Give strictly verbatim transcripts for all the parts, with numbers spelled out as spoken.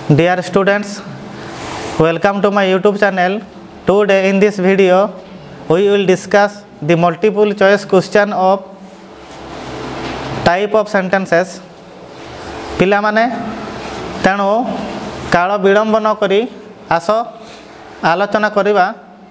Dear students, welcome to my YouTube channel. Today in this video, we will discuss the multiple choice question of type of sentences. पिला माने तेणु काल विलंब न करी आस आलोचना करिबा।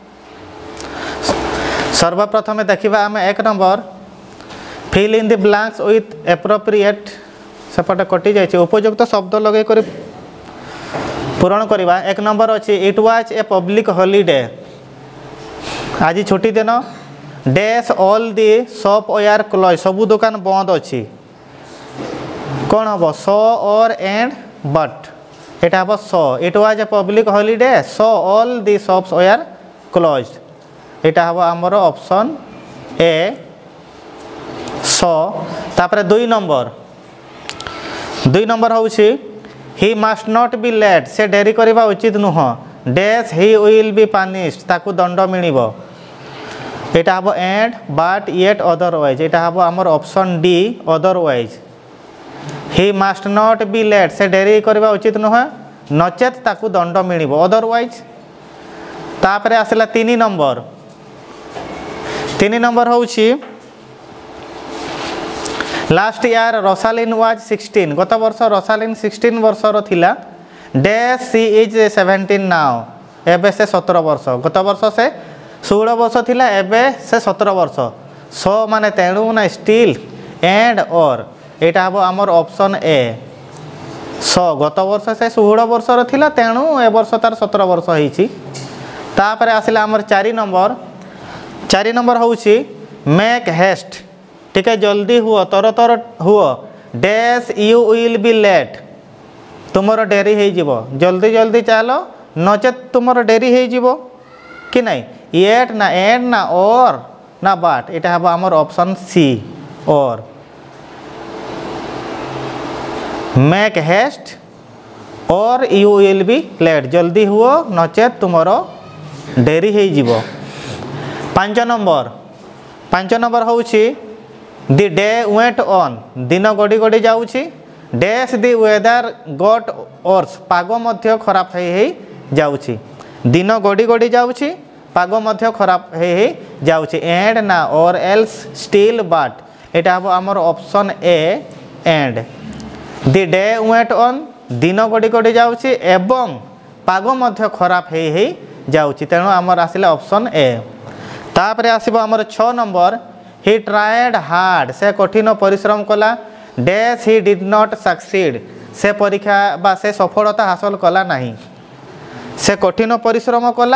सर्वप्रथमे देखिबा आमे एक number fill in the blanks with appropriate सेपटे कटि जाइए उपयुक्त शब्द लगे कर पूरण करवा। एक नंबर अच्छी it was a public holiday आज छुट्टी दिन dash all the shop were close सबू दुकान बंद अच्छी कौन हम सो और एंड बट एटा हम so it was a public holiday so all the shops were close एटा हम आमर ऑप्शन ए सो। तापर दुई नंबर दुई नंबर हूँ he must not be late से डेरी करवा उचित नुह dash he will be punished ताकू दंड मिलिबो एटा हम एंड बट येट अदरवाइज एटा हम आमर option D otherwise. He must not be late से डेरी करवा उचित नुह नचेत ताकू दंड मिलिबो अदरवाइज। तापरे आसला तीन नंबर तीन नंबर हूँ last year Rosalin was sixteen गत वर्ष रोसालिन सिक्सटीन वर्षर थिला dash she is seventeen now एबे से सत्रह वर्ष गत वर्ष से सोलह वर्ष थिला एबे से सत्रह वर्ष सो माने तेणु ना स्टिल एंड और एटा हम आमर ऑप्शन ए सो गत वर्ष से सोलह वर्षर थिला तेणु ए वर्ष तार सत्रह वर्ष होईची। तापर आसिला आमर चारि नंबर चारि नंबर होउची मेक हेस्ट ठीक है जल्दी हुआ तर तर हुआ dash you will be late तुमर डेरी हो जीवो जल्दी जल्दी चलो नचेत तुमर डेरी हो जीवो कि नहीं येट ना एंड ना और ना बाट एटा हम आमर option C or. Make haste or you will be late जल्दी हुआ नचेत तुमर डेरी हो जीवो। पांच नंबर पांच नंबर होउची The day went on दिन गड़ी गड़ी जाऊँगी dash the weather got worse पाग मध्य खराब है है जाऊँगी दिन गड़ी गड़ी जाऊँगी पाग मध्य खराब है है जाऊँगी एंड ना और एल्स स्टिल बट एटा हम आमर option A and. The day went on दिन गड़ी गड़ी जाऊँगी एवं पाग मध्य खराब है है जाऊँगी तेणु आमर आसिला ऑप्शन ए। तापर आसिबो आमर छह नंबर ही ट्राएड हार्ड से कठिन परिश्रम कला dash he did not succeed से परीक्षा बा से सफलता हासिल कला नहीं से कठिन परिश्रम कला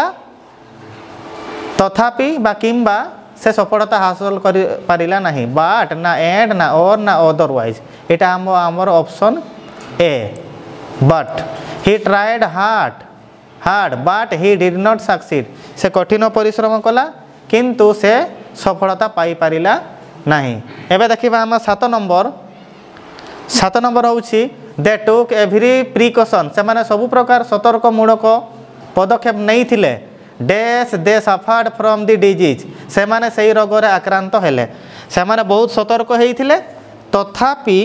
तथापि बा किंबा से सफलता हासिल कर पारिला नहीं बाट ना एंड ना और ना अदरवाइज एटा हम आमर option A but. He tried hard hard but he did not succeed से कठिन परिश्रम कला किंतु से सफलता पाई पारिला नहीं। एबे देखिबा हम सात नंबर सात नंबर होउची दे टुक एवरी प्रिकॉशन से माने सब प्रकार सतर्क मूलक पदक्षेप नहीं थिले dash they suffered from the disease से माने सही रोग रे आक्रांत हेले से माने बहुत सतर्क हेइथिले तथापि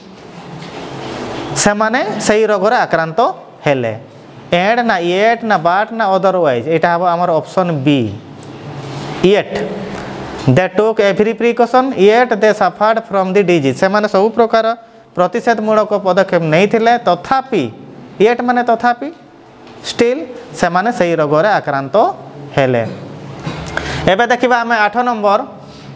से माने सही रोग रे आक्रांत हेले एंड ना येट ना बाट ना अदरवाइज एटा हम हमर option B yet. They took every precaution yet they suffered from the disease से माने सब प्रकार प्रतिषेधमूलक पदक्षेप नहीं थिले तथापि येट माने तथापि स्टिल से माने सही रोग रे आक्रांत हेले। एबे देखिबा हमें आठ नंबर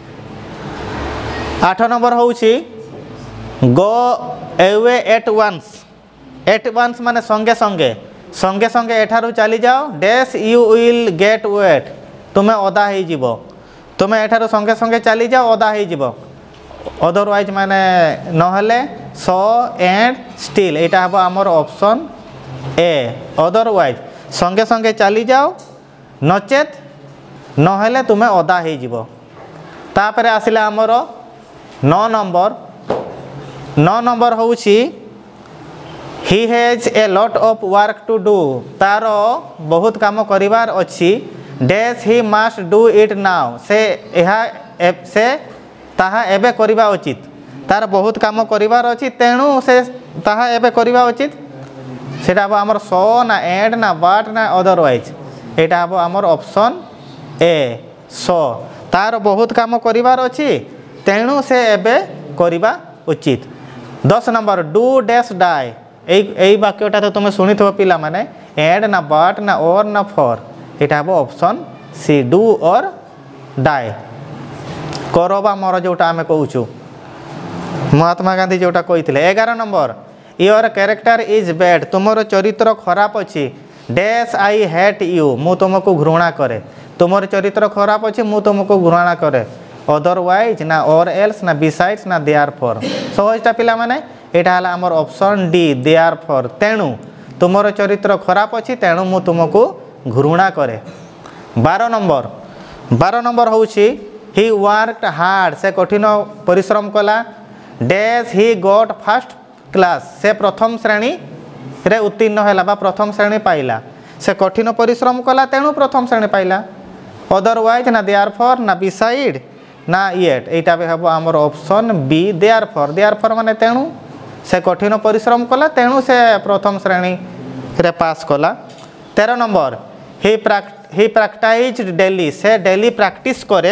आठ नंबर होउची go away at once at once माने संगे संगे संगे संगे एठारु चली जाओ dash you will get wet तुम्हें अदा हो जीवो तुम्हें एठारु संगे संगे चली जाओ अदा हो जीवो अदरवाइज माने नहले सो एंड स्टिल एटा हम आमर ऑप्शन ए अदरवाइज संगे संगे चली जाओ नचेत नहले तुम्हें अदा हो जीवो। तापर आसिला आमर नौ नंबर नौ नंबर होउची he has a lot of work to do तार बहुत काम करिवार अछि dash he must do it now से यह से ताहा एबे करिबा उचित तार बहुत काम करिवार अछि तेणु से ताहा एबे करिबा उचित सेटा हम आमर सो ना एंड ना बट ना अदरवाइज एटा हम आमर ऑप्शन ए सो तार बहुत काम करिवार अछि तेणु से एबे करिबा उचित। दस नंबर डू डैश डाई यही वाक्यटा तो तुम शुणी थो पिला माने एंड ना बट ना और ना फॉर एटा हम option C do or die करबा मोर जोटा आम कहूँ महात्मा गांधी जोटा कही। एगार number your character is bad तुमर चरित्र खराब अच्छी डैश आई हेट यू मु तुमको घृणा करे तुमर चरित्र खराब अच्छी मु तुमको घृणा करे अदरवाइज ना और एल्स ना बिसाइड्स ना देयर फॉर सहजटा पिला माने एटा हला हमर ऑप्शन डी देयर फॉर तेणु तुमर चरित्र खराब अच्छी तेणु मु तुमको घृणा करे। बारह नंबर बारह नंबर होउछि ही वर्कड हार्ड से कठिन परिश्रम कला dash he got first class से प्रथम श्रेणी रे उत्तीर्ण हैला बा प्रथम श्रेणी पाइला से कठिन परिश्रम कला तेणु प्रथम श्रेणी पाइला अदरवाइज ना देयर फॉर ना बिसाइड ना येट एटा भी हम आमर option B therefore therefore माने तेणु से कठिन परिश्रम कला तेणु से प्रथम श्रेणी रे पास कला। तेरह number he he practised daily से डेली प्रैक्टिस करे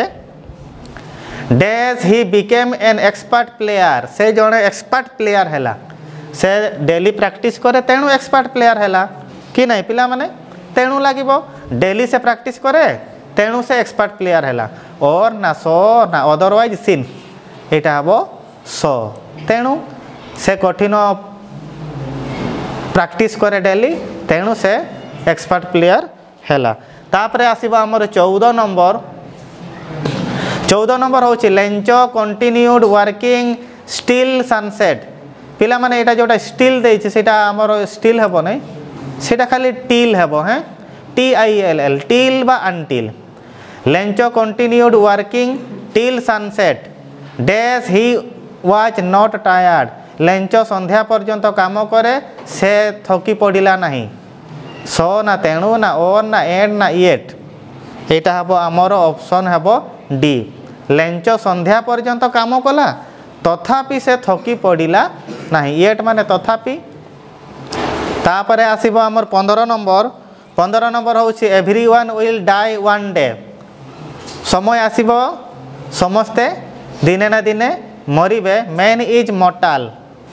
dash he became an expert player से जड़े एक्सपर्ट प्लेयर हैला से डेली प्रैक्टिस करे तेणु एक्सपर्ट प्लेयर हैला कि नहीं पिला माने तेणु लागिबो डेली से प्रैक्टिस करे तेणु से एक्सपर्ट प्लेयर हैला और ना सो ना अदरवाइज सिन एटा हबो सो तेणु से कठिन प्रैक्टिस करे डेली तेणु से एक्सपर्ट प्लेयर हैला। तापरे आसीबा हमर चौदह नंबर चौदह नंबर होची Lencho continued working still sunset पिला माने एटा जोटा स्टिल देछि सेटा हमर स्टिल हेबो नै सेटा खाली टिल हेबो हैं T I L L till बा until Lencho continued working till sunset dash he was not tired Lencho संध्या पर्यंत काम करे से थकी पड़िला नहीं सो ना तेणु ना और ना एंड ना येट एटा हबो हमर ऑप्शन हबो डी लेंचो संध्या पर्यंत काम कला तथापि से थकी पड़िला नहीं येट माने तथापि। तापरे आसीबो हमर पंद्रह नंबर पंद्रह नंबर होछि everyone will die one day समय आसीबो समस्ते दिने ना दिने मरिबे man is mortal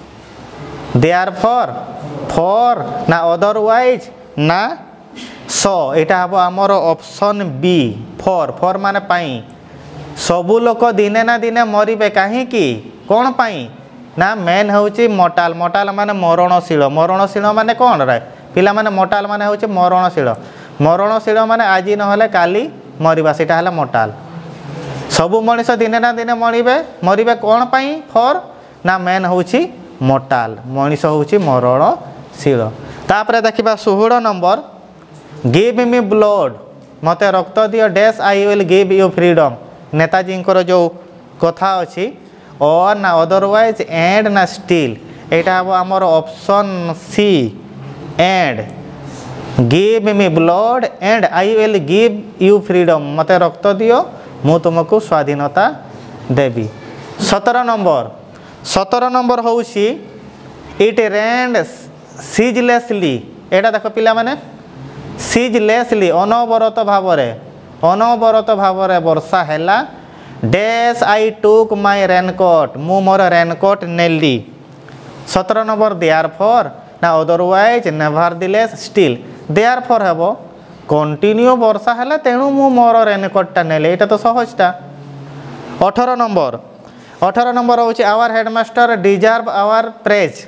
therefore for ना अदरवाइज ना सो एटा हबो हमर ऑप्शन बी फॉर फॉर माने पाई सबु लोक दिने ना दिने मरिबे काहे कि कोन पाई ना मेन होची मॉर्टल मॉर्टल माने मरणशील मरणशील माने कोन रे पिला माने मॉर्टल माने होची मरणशील मरणशील माने आज न होले काली मरिबा सेटा हला मॉर्टल सबु मनिष दिने ना दिने मरिबे मरिबे कोन पाई फॉर ना मेन होची मॉर्टल मनिष होची मरणशील। तापरे देखिबा सोलह नंबर गिव मी ब्लड मते रक्त दियो dash I will give you freedom Netaji जो कथा अच्छी और ना अदरवाइज एंड ना स्टिल एटा हम आमर option C and give me blood and I will give you freedom मते रक्त दियो मु तुमको स्वाधीनता देवी। सत्रह नंबर सत्रह नंबर होउसी इट रेन्ड सीजलेसली एटा देखो पिला माने सीजलेसली अनवरत भावरे अनवरत भावरे वर्षा हैला dash I took my raincoat मु मोर रेनकोट नेली। सत्रह नंबर देयर फॉर ना otherwise nevertheless still therefore हेबो कंटिन्यू वर्षा हैला तेणु मु मोर रेनकोटा नेले एटा तो सहजटा। अठारह नंबर अठारह नंबर होची our headmaster deserve our praise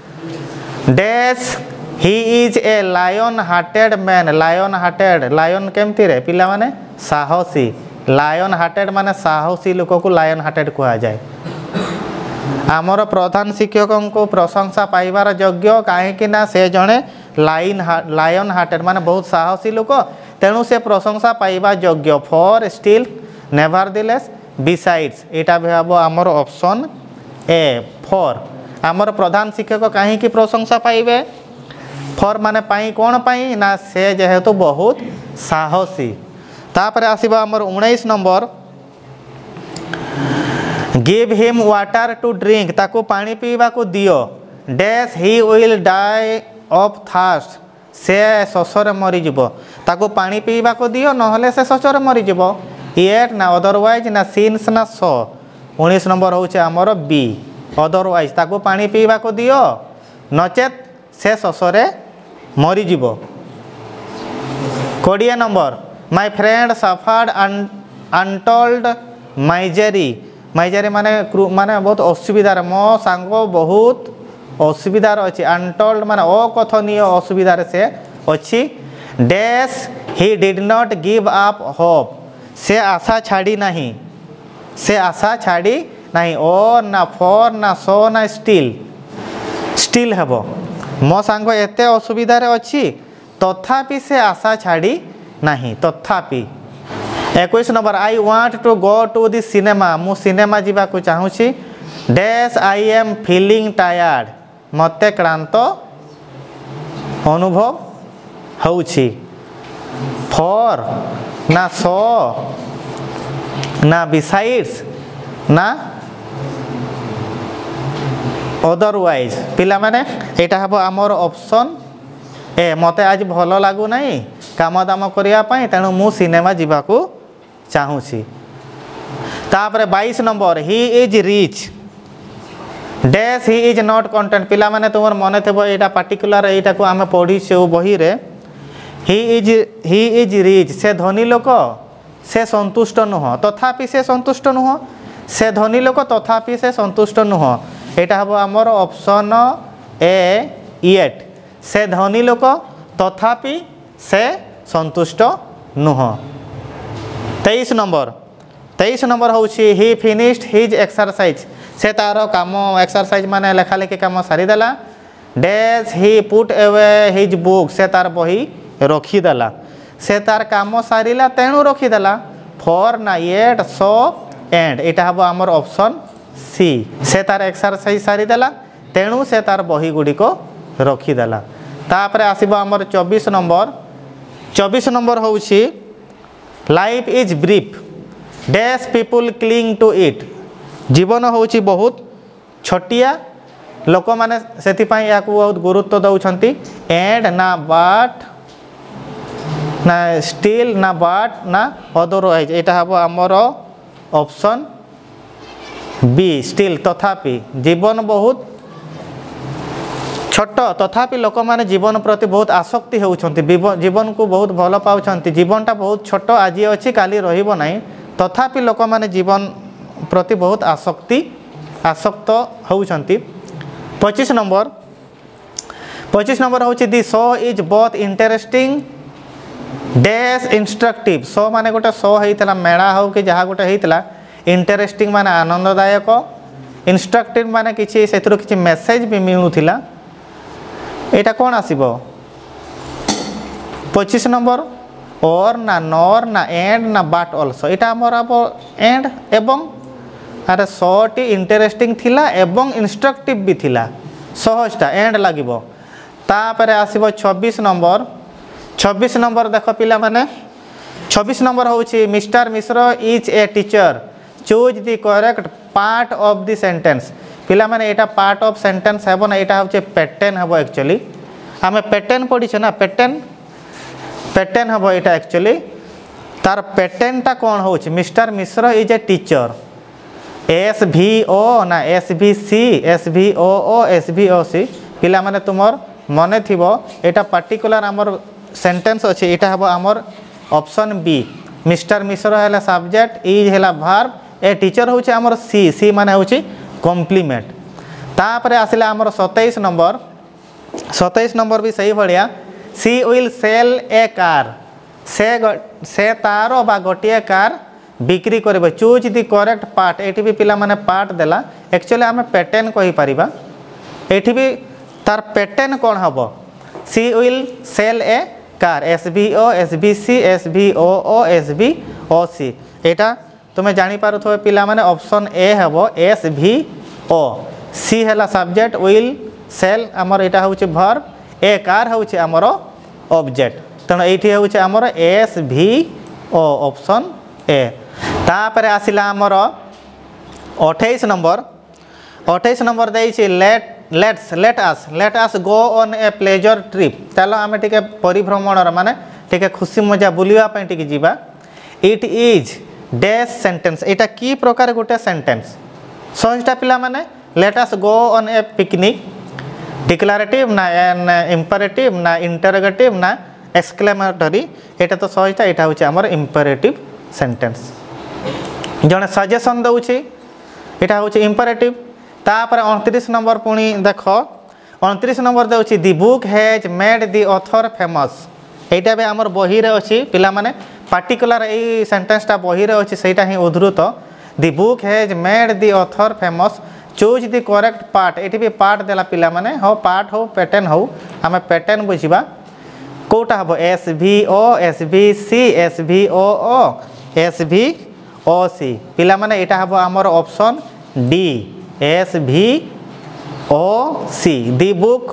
dash he is a lion hearted man lion hearted lion केमती रे पिला माने साहसी लायन हार्टेड माने साहसी लोक को लायन हार्टेड कहा जाए। आमर प्रधान शिक्षक को प्रशंसा पाइबार योग्य कहीं ना से जड़े लाइन लायन हार्टेड माने बहुत साहसी लोक तेणु से प्रशंसा पाइबा योग्य फॉर स्टिल नेवरदिलेस बिसाइड्स एटा भी हम आमर ऑप्शन ए फॉर आमर प्रधान शिक्षक कहीं प्रशंसा पाइबे फॉर माने पाई कौन पाई ना से जेहेतु बहुत साहसी। तापरे आसीबा हमर उन्नीस number give him water to drink ताको पानी पीवा को दियो dash he will die of thirst ସେ ଶୋଷରେ ମରିଯିବ ତାକୁ ପାଣି ପିଇବାକୁ ଦିଅ ନହେଲେ ସେ ଶୋଷରେ ମରିଯିବ ଇଏଟ୍ ନା ଅଦରୱାଇଜ୍ ନା ସିନ୍ସ ନା ସ ଉଣେଇଶ ନମ୍ବର ହେଉଛି ଆମର ବି ଅଦରୱାଇଜ୍ ତାକୁ ପାଣି ପିଇବାକୁ ଦିଅ ନଚେତ୍ ସେ ଶୋଷରେ ମରିଯିବ କୋଡ଼ିଏ number my friend suffered untold misery misery ମାନେ ମାନେ ବହୁତ ଅସୁବିଧାରେ ମୋ ସାଙ୍ଗ ବହୁତ ଅସୁବିଧାରେ ଅଛି ଅନଟୋଲ୍ଡ ମାନେ ଅକଥନୀୟ ଅସୁବିଧାରେ ସେ ଅଛି dash he did not give up hope ସେ ଆଶା ଛାଡ଼ି ନାହିଁ ସେ ଆଶା ଛାଡ଼ି ନାହିଁ ଓ ନା ଫର୍ ନା ସୋ ନା ଷ୍ଟିଲ୍ ଷ୍ଟିଲ୍ ହେବ ମୋ ସାଙ୍ଗ ଏତେ ଅସୁବିଧାରେ ଅଛି ତଥାପି ସେ ଆଶା ଛାଡ଼ି ନାହିଁ ତଥାପି ଏକୋଇଶ number I want to go to the cinema ମୁଁ ସିନେମା ଯିବାକୁ ଚାହୁଁଛି dash I am feeling tired ମୋତେ କ୍ଳାନ୍ତ ଅନୁଭବ ହେଉଛି ଫର୍ ନା ସୋ ନା ବିସାଇଡ୍ସ ନା ଅଦରୱାଇଜ୍ ପିଲାମାନେ ଏଇଟା ହେବ ଆମର ଅପସନ୍ ଏ ମୋତେ ଆଜି ଭଲ ଲାଗୁନାହିଁ କାମ ଦାମ କରିବା ପାଇଁ ତେଣୁ ମୁଁ ସିନେମା ଯିବାକୁ ଚାହୁଁଛି ତାପରେ ବାଇଶ number he is rich dash he is not content ପିଲାମାନେ ତୁମର ମନେ ଥିବ ଏଇଟା ପାର୍ଟିକୁଲାର ଏଇଟାକୁ ଆମେ ପଢ଼ିଛୁ ବହିରେ he is he is rich ସେ ଧନୀ ଲୋକ ସେ ସନ୍ତୁଷ୍ଟ ନୁହଁ ତଥାପି ସେ ସନ୍ତୁଷ୍ଟ ନୁହଁ ସେ ଧନୀ ଲୋକ ତଥାପି ସେ ସନ୍ତୁଷ୍ଟ ନୁହଁ ଏଇଟା ହେବ ଆମର ଅପସନ୍ ଏ ଇଏଟ୍ ସେ ଧନୀ ଲୋକ ତଥାପି ସେ ସନ୍ତୁଷ୍ଟ ନୁହଁ ତେଇଶ ନମ୍ବର ତେଇଶ ନମ୍ବର ହେଉଛି ହି ଫିନିଶ୍ଡ ହିଜ୍ ଏକ୍ସରସାଇଜ୍ ସେ ତା'ର କାମ ଏକ୍ସରସାଇଜ୍ ମାନେ ଲେଖାଲେଖି କାମ ସାରିଦେଲା dash he put away his book ସେ ତା'ର ବହି ରଖିଦେଲା ସେ ତା'ର କାମ ସାରିଲା ତେଣୁ ରଖିଦେଲା ଫର୍ ନା ୟେଟ୍ ସୋ ଏଣ୍ଡ ଏଇଟା ହେବ ଆମର ଅପସନ୍ ସି ସେ ତା'ର ଏକ୍ସରସାଇଜ୍ ସାରିଦେଲା ତେଣୁ ସେ ତା'ର ବହି ଗୁଡ଼ିକ ରଖିଦେଲା ତାପରେ ଆସିବ ଆମର ଚବିଶ ନମ୍ବର ଚବିଶ ନମ୍ବର ହେଉଛି life is brief dash people cling to it ଜୀବନ ହେଉଛି ବହୁତ ଛୋଟିଆ ଲୋକମାନେ ସେଥିପାଇଁ ଏହାକୁ ବହୁତ ଗୁରୁତ୍ୱ ଦେଉଛନ୍ତି ଏଣ୍ଡ ନା ବାଟ୍ ନା ଷ୍ଟିଲ୍ ନା ବାଟ୍ ନା ଅଦରୱାଇଜ୍ ଏଇଟା ହେବ ଆମର ଅପସନ୍ ବି ଷ୍ଟିଲ୍ ତଥାପି ଜୀବନ ବହୁତ ଛୋଟ ତଥାପି ଲୋକମାନେ ଜୀବନ ପ୍ରତି ବହୁତ ଆସକ୍ତି ହେଉଛନ୍ତି ଜୀବନକୁ ବହୁତ ଭଲ ପାଉଛନ୍ତି ଜୀବନଟା ବହୁତ ଛୋଟ ଆଜି ଅଛି କାଲି ରହିବ ନାହିଁ ତଥାପି ଲୋକମାନେ ଜୀବନ ପ୍ରତି ବହୁତ ଆସକ୍ତି ଆସକ୍ତ ହେଉଛନ୍ତି ପଚିଶ ନମ୍ବର ପଚିଶ ନମ୍ବର ହେଉଛି the show is both interesting dash instructive show ମାନେ ଗୋଟେ ଶୋ ହେଇଥିଲା ମେଳା ହେଉ କି ଯାହା ଗୋଟେ ହେଇଥିଲା ଇଣ୍ଟରେଷ୍ଟିଂ ମାନେ ଆନନ୍ଦଦାୟକ ଇନଷ୍ଟ୍ରକ୍ଟିଭ୍ ମାନେ କିଛି ସେଥିରୁ କିଛି ମେସେଜ୍ ବି ମିଳୁଥିଲା ଏଇଟା କ'ଣ ଆସିବ ପଚିଶ ନମ୍ବର ଓର୍ ନା ନର୍ ନା ଏଣ୍ଡ ନା ବାଟ୍ ଅଲସୋ ଏଇଟା ଆମର ହେବ ଏଣ୍ଡ ଏବଂ ଆରେ ଶୋଟି ଇଣ୍ଟରେଷ୍ଟିଂ ଥିଲା ଏବଂ ଇନଷ୍ଟ୍ରକ୍ଟିଭ୍ ବି ଥିଲା ସହଜଟା ଏଣ୍ଡ ଲାଗିବ ତାପରେ ଆସିବ ଛବିଶ ନମ୍ବର ଛବିଶ ନମ୍ବର ଦେଖ ପିଲାମାନେ ଛବିଶ ନମ୍ବର ହେଉଛି mister Mishra is a teacher choose the correct part of the sentence ପିଲାମାନେ ଏଇଟା ପାର୍ଟ ଅଫ୍ ସେଣ୍ଟେନ୍ସ ହେବ ନା ଏଇଟା ହେଉଛି ପ୍ୟାଟର୍ନ ହେବ ଆକ୍ଚୁଆଲି ଆମେ ପ୍ୟାଟର୍ନ ପଢ଼ିଛେ ନା ପ୍ୟାଟର୍ନ ପ୍ୟାଟର୍ନ ହେବ ଏଇଟା ଆକ୍ଚୁଆଲି ତାର ପ୍ୟାଟର୍ନଟା କ'ଣ ହେଉଛି mister Mishra is a teacher S V O ନା S V C S V O O S V O C ପିଲାମାନେ ତୁମର ମନେ ଥିବ ଏଇଟା ପାର୍ଟିକୁଲାର ଆମର ସେଣ୍ଟେନ୍ସ ଅଛି ଏଇଟା ହେବ ଆମର ଅପସନ୍ ବି ମିଷ୍ଟର ମିଶ୍ର ହେଲା ସବଜେକ୍ଟ ଇଜ୍ ହେଲା ଭାର୍ବ ଏ ଟିଚର ହେଉଛି ଆମର ସି ସି ମାନେ ହେଉଛି କମ୍ପ୍ଲିମେଣ୍ଟ ତାପରେ ଆସିଲା ଆମର ସତେଇଶ ନମ୍ବର ସତେଇଶ ନମ୍ବର ବି ସେଇଭଳିଆ she will sell a car ସେ ସେ ତାର ବା ଗୋଟିଏ କାର୍ ବିକ୍ରି କରିବେ ଚୁଜ୍ ଦି କରେକ୍ଟ ପାର୍ଟ ଏଠି ବି ପିଲାମାନେ ପାର୍ଟ ଦେଲା ଆକ୍ଚୁଆଲି ଆମେ ପ୍ୟାଟର୍ନ କହିପାରିବା ଏଠି ବି ତାର ପ୍ୟାଟର୍ନ କ'ଣ ହେବ she will sell a car S V O S V C S V O O S V O C ଏଇଟା ତୁମେ ଜାଣିପାରୁଥିବ ପିଲାମାନେ ଅପସନ୍ ଏ ହେବ ଏସ୍ ଭି ଓ ସି ହେଲା ସବଜେକ୍ଟ ୱିଲ୍ ସେଲ୍ ଆମର ଏଇଟା ହେଉଛି ଭର୍ବ ଏ କାର୍ ହେଉଛି ଆମର ଅବଜେକ୍ଟ ତେଣୁ ଏଇଠି ହେଉଛି ଆମର S V O option A ତାପରେ ଆସିଲା ଆମର ଅଠେଇଶ ନମ୍ବର ଅଠେଇଶ ନମ୍ବର ଦେଇଛି let let's let us let us go on a pleasure trip चलो आम टे परिभ्रमण माने टे खुशी मजा बुलावा टे जीवा इट इज डैश सेंटेंस एटा की प्रकार गोटे सेंटेंस सहजटा पिला माने let us go on a picnic declarative ना एन इंपरेटिव ना इंटरोगेटिव ना एक्सक्लेमेटरी एटा तो सहजटा एटा होचे हमर इंपरेटिव सेंटेंस जने सजेशन दउछि एटा होचे इंपरेटिव तापर उनतीस नंबर पुणी देख उनतीस नंबर दउछि the book has made the author famous एटा भी हमर बही रे अछि पिला माने पार्टिकुलर ए सेंटेंसटा बही रे अछि सेटा ही उद्धृत the book has made the author famous choose the correct part एटी भी पार्ट देला पिला माने हो पार्ट हो पैटर्न हो आमे पैटर्न बुझिबा कोटा हबो एस भी ओ एस भी सी एस भी ओ ओ एस भी ओ सी पिला माने एटा हबो हमर option D S V O C the book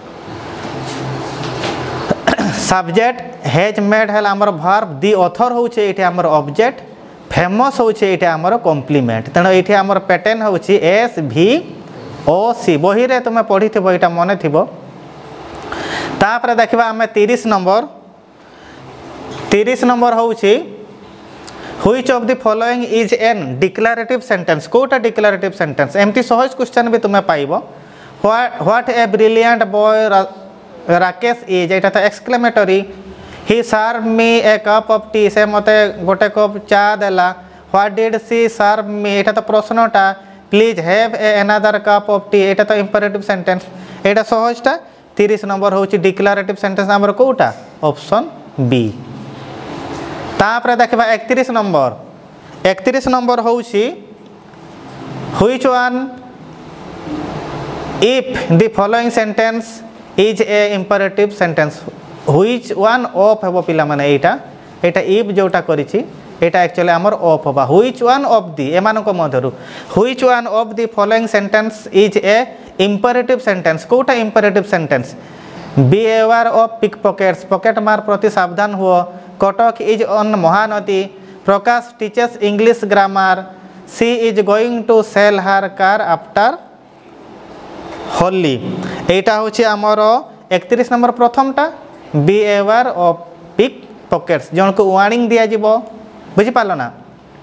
subject has made हेल आमर वर्ब दी ऑथर होचे एठी आमर ऑब्जेक्ट फेमस होचे एठी आमर कॉम्प्लीमेंट तेनो एठी आमर पैटर्न होची एस भी ओ सी बही रे तुमे पढी थिबो एटा मने थिबो तापर देखिबा हमें तीस नंबर तीस नंबर होची which of the following is an declarative sentence कोटा डिक्लेरेटिव सेंटेंस एमती सहज क्वेश्चन भी तुमे पाइबो what a brilliant boy Rakesh is एटा तो एक्सक्लेमेटरी ही serve me a cup of tea से मते गोटे कप चा देला what did C serve me एटा तो प्रश्नटा please have a another cup of tea एटा तो इंपरेटिव सेंटेंस एटा सहजटा तीस नंबर होची डिक्लेरेटिव सेंटेंस हमर कोटा ऑप्शन बी तापर देखबा इकतीस नंबर इकतीस नंबर होची which one if the following sentence is a imperative sentence which one of हेबो पिला माने एटा एटा इफ जोटा करिछि एटा एक्चुअली हमर ऑफ होबा व्हिच वन ऑफ द एमान को मधरु which one of the following sentence is a imperative sentence कोटा imperative sentence be aware of pick pockets pocket मार प्रति सावधान हुओ Cuttack is on Mahanadi Prakash teachers English grammar she is going to sell her car after Holi एटा होची हमर इकतीस नंबर प्रथमटा be aware of pick pockets जन को वार्निंग दिया जिवो बुझि पालो ना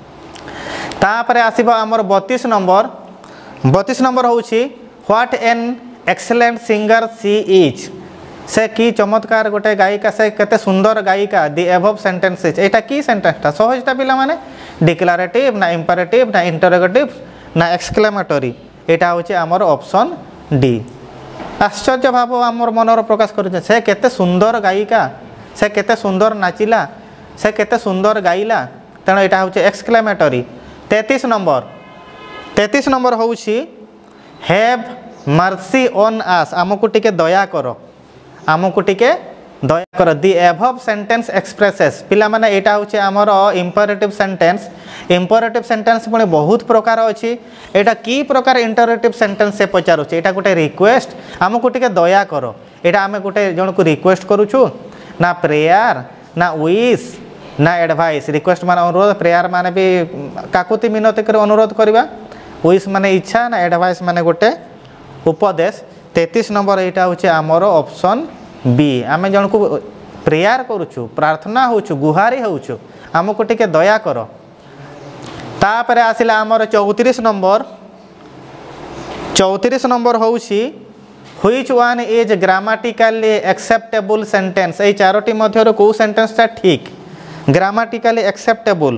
तापरे आसीबो हमर बत्तीस नंबर बत्तीस नंबर होची what an excellent singer she is से की चमत्कार गोटे गायिका से केते सुंदर गायिका दी एबव सेंटेंसेस एटा की सेंटेंसटा सहजटा पिला माने डिक्लेरेटिव ना इंपरेटिव ना इंटरोगेटिव ना एक्सक्लेमेटरी एटा होची हमर ऑप्शन डी आश्चर्य भाव आमर मनर प्रकाश कर से केते सुंदर गायिका से केते सुंदर नाचिला से केते सुंदर गाइला तेणु यहाँ हूँ एक्सक्लेमेटरी तैंतीस नंबर तैंतीस नंबर हूँ हैव मर्सी ऑन आस आमको टिके दया कर आमको टिके दया कर दी एभव सेंटेंस एक्सप्रेसेस पिला माने एटा हूँ आमर इंपरेटिव सेंटेंस इंपरेटिव सेंटेंस पुणी बहुत प्रकार अच्छी एटा की प्रकार इंटरेटिव सेंटेंस से पचारुचे एटा गोटे रिक्वेस्ट आमको टिके दया कर एटा आमे गोटे जन को रिक्वेस्ट करूछु ना प्रेयर ना विश ना एडवाइस रिक्वेस्ट माने अनुरोध प्रेयर माने भी काकुति मिनती कर अनुरोध करवा विश माने इच्छा ना एडवाइस माने गोटे उपदेश तैंतीस नंबर यहाँ हूँ आमर ऑप्शन बी आम जन को प्रेयर करुचु प्रार्थना होचु गुहारी होचु आमको टिके दया कर तापर आसिला आमर चौतीस नंबर चौतीस नंबर हूँ which one is grammatically acceptable sentence ये चारोटी मध्य कौ सेंटेंसटा ठीक grammatically acceptable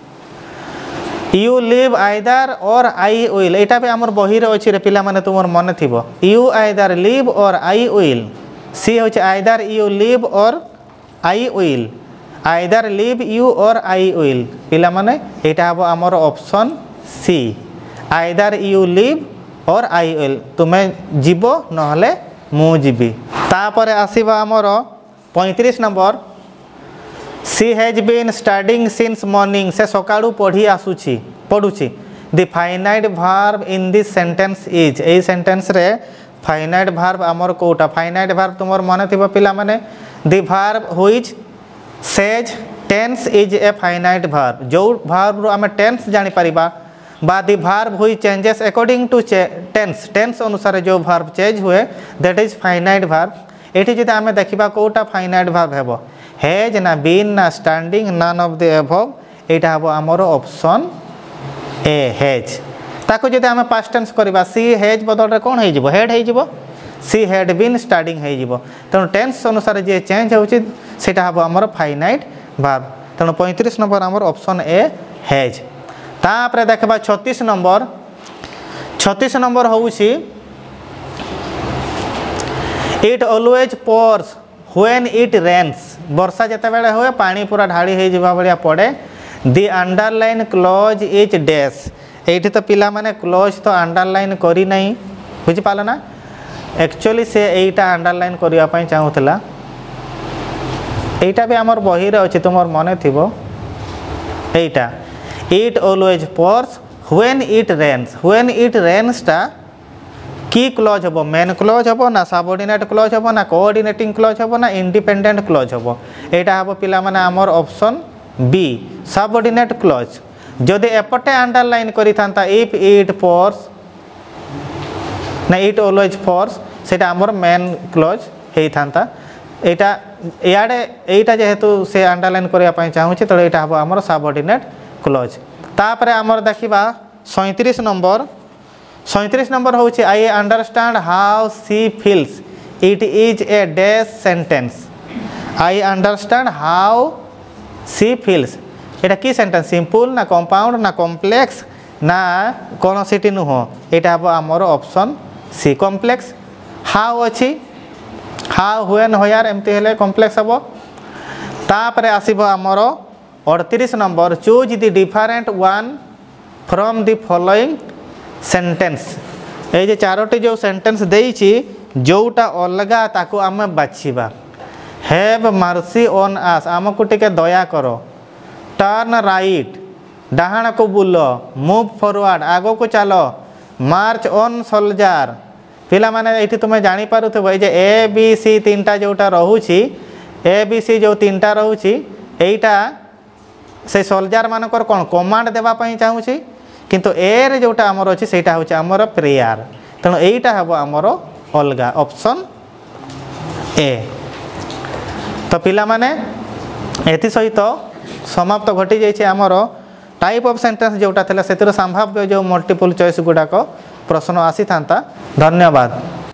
you leave either or I will यहाँ भी आमर बही अच्छी रे पिला माने तुम मन थी you either live or I will see हूँ either you leave or I will either leave you or I will पिला माने यहाँ हम आमर option C either you leave or I will तुम्हें जीव नहले मु जीवी तापर आसीबा आमर पैंतीस number she has been studying since morning से सकाळू पढ़ी आसुची पढ़ुची the finite verb in this sentence is a sentence रे फाइनाइट भार्ब आमर कोटा फाइनाइट भार्ब तुमर मन थिबो पिला माने the verb which says tense is a finite verb जो भार्ब रो आमे टेंस जानि परिबा बा दी भार्ब हुई changes according to tense tense अनुसार जो भार्ब चेंज हुए दैट इज फाइनाइट भार्ब। एठी जदि आमे देखिबा कोटा फाइनाइट भार्ब हेबो हैज ना बीन ना standing none of the above एटा हेबो हमर ऑप्शन ए हैज। ताको जदि आमे पास्ट टेंस करबा सी हैज बदल रे कोन हे जिवो हेड हे जिवो सी हैड बीन स्टडीइंग हे जिवो। तेणु टेंस अनुसार जे चेंज होउची सेटा हेबो हमर फाइनाइट भार्ब। तेणु पैंतीस नंबर हमर ऑप्शन ए हैज। तापर देखबा छत्तीस नंबर छत्तीस नंबर होउची it always pours when it rains. वर्षा जते बेले होए पानी पूरा ढाली हे जिबा बलिया पड़े। The underlined clause is dash. एठी तो पिला माने क्लोज तो अंडरलाइन करी नहीं बुझि पाला ना एक्चुअली से एटा अंडरलाइन करिया पई चाहुतला। एटा भी हमर बही रे अछि तुमर मने थिबो एटा it always pours when it rains. When it rains टा की क्लॉज हबो मेन क्लॉज हबो ना सबऑर्डिनेट क्लॉज हबो ना कोऑर्डिनेटिंग क्लॉज हबो ना इंडिपेंडेंट क्लॉज हबो एटा हबो पिला माने हमर ऑप्शन बी सबऑर्डिनेट क्लॉज। जदि एपटे अंडरलाइन करि थांता इफ इट पोर्स ना इट ऑलवेज पोर्स सेटा हमर मेन क्लॉज हेई थांता। एटा याडे एटा जेहेतु से अंडरलाइन करिया पई चाहूची त एटा हबो हमर सबऑर्डिनेट क्लॉज। तापरे हमर देखिबा सैंतीस नंबर सैंतीस नंबर होची I understand how she feels it is a dash sentence. I understand how she feels एटा की सेंटेंस सिंपल ना कंपाउंड ना कॉम्प्लेक्स ना कोन सिटी नु हो एटा हबो हमर ऑप्शन सी कॉम्प्लेक्स। हाउ अछि हाउ व्हेन होयार एमती हेले कॉम्प्लेक्स हबो। तापरे आसीबो हमर अड़तीस number choose the different one from the following sentence. ए जे चारोटी जो सेंटेंस देइछि जोटा अलगा ताको आमे बाछिबा। हैव मर्सी ऑन अस आमको टिके दया करो। टर्न राइट डाहाण को बुलो। मूव फॉरवर्ड आगो को चलो। मार्च ऑन सोल्जर पिला माने एठी तुमे जानि पारुथबो ए जे ए बी सी तीनटा जोटा रहुछि ए बी सी जो तीनटा रहुछि एटा से सोल्जर मानकर कोन कमांड देबा पई चाहूछि किंतु ए रे जोटा हमर अछि सेटा होछि हमर प्रेयर। तेणु एटा हबो हमर अलगा ऑप्शन ए। तो पिला माने एथि सहित समाप्त घटी जाइछे हमर टाइप ऑफ सेंटेंस जोटा थिला सेतिर संभाव्य जो मल्टीपल चॉइस गुडा को प्रश्न आसी थांता। धन्यवाद।